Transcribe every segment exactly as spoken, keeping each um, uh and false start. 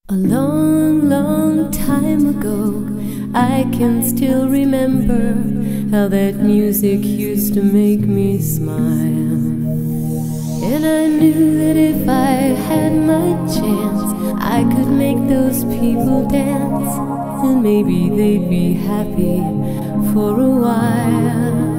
A long, long time ago, I can still remember how that music used to make me smile. And I knew that if I had my chance, I could make those people dance, and maybe they'd be happy for a while.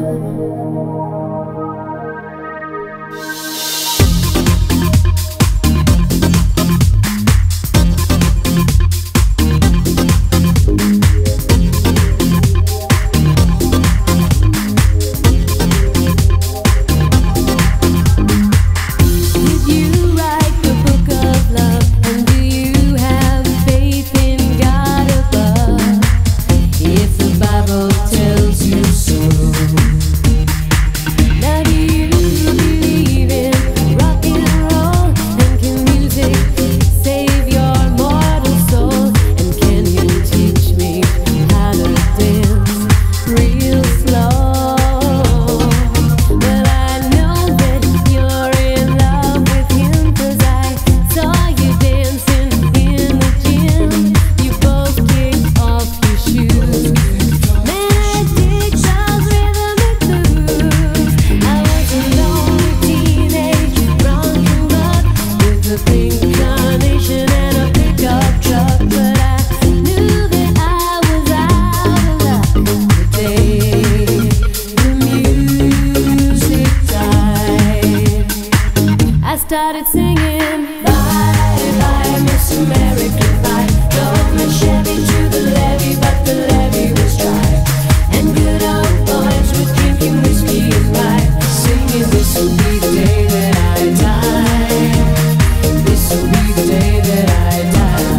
Started singing, bye bye Miss American Pie. Drove my Chevy to the levee, but the levee was dry, and good old boys were drinking whiskey and rye, singing, this will be the day that I die, this will be the day that I die.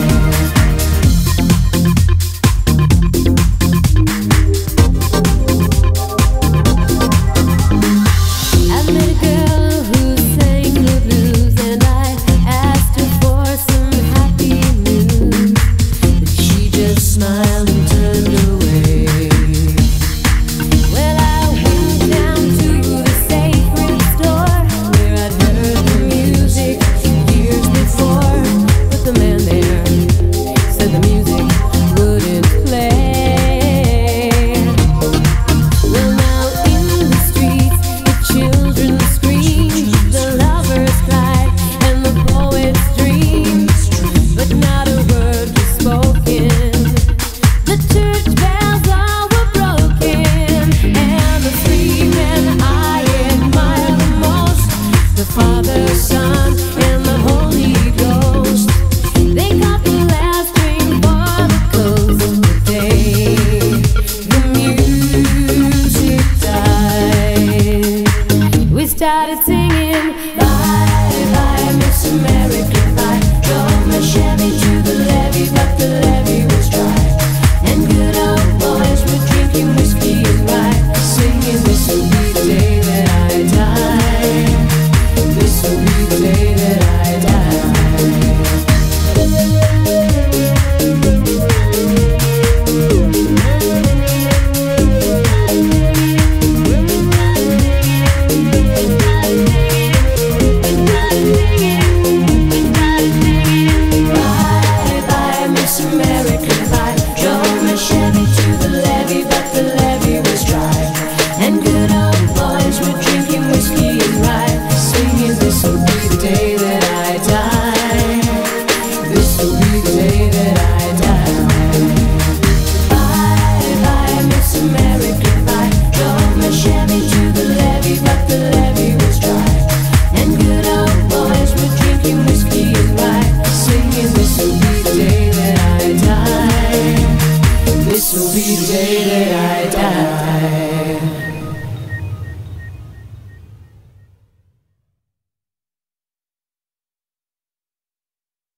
I met a girl who sang the blues, and I asked her for some happy news, but she just smiled